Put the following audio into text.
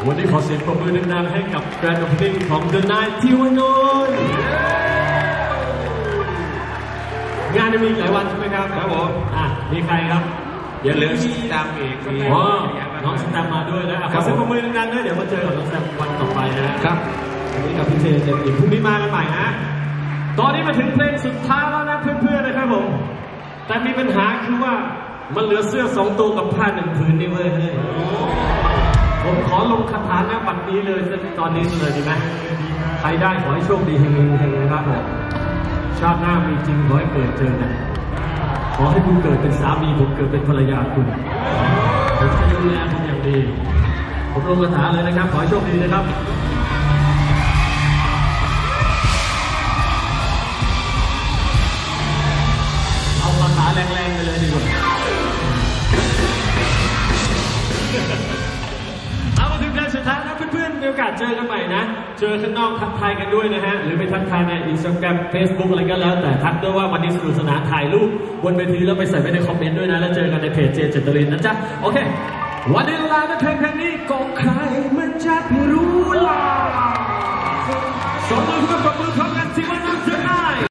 วันนี้ขอเสียงปรบมือดังๆให้กับแกรนด์โอเพนนิ่งของ The Night ที่วานนท์งานจะมีหลายวันใช่ไหมครับครับผมมีใครครับอย่าลืมสแตมป์อีกน้องสแตมป์มาด้วยนะขอเสียงปรบมือดังๆด้วยเดี๋ยวมาเจอกับน้องสแตมป์วันต่อไปนะครับวันนี้กับพี่เจเต็มอิ่มพรุ่งนี้มากันใหม่นะตอนนี้มาถึงเพลงสุดท้ายแล้วนะเพื่อนๆนะครับผมแต่มีปัญหาคือว่ามันเหลือเสื้อ2 ตัวกับผ้า1 ผืนนี่เว้ยผมขอลงคาถาหน้าบัตรนี้เลยตอนนี้เลยดีไหมใครได้ขอให้โชคดีเฮงๆนะครับผมชาติหน้ามีจริงขอให้เกิดเจอกันขอให้คุณเกิดเป็นสามีผมเกิดเป็นภรรยาคุณผมจะดูแลคุณอย่างดีผมลงคาถาเลยนะครับขอให้โชคดีนะครับเอาคาถาแรงๆไปเลยดีกว่าเอามาถึงการสุดท้ายนะเพื่อนๆมีโอกาสเจอกันใหม่นะเจอข้างนอกทักทายกันด้วยนะฮะหรือไปทักทายใน Instagram Facebook อะไรก็แล้วแต่ทักด้วยว่าวันนี้สนุกสนานถ่ายรูปบนเวทีแล้วไปใส่ไว้ในคอมเมนต์ด้วยนะแล้วเจอกันในเพจเจเจตรินนะจ๊ะโอเควันนี้ลาในเพลงนี้ก็ใครมันจะรู้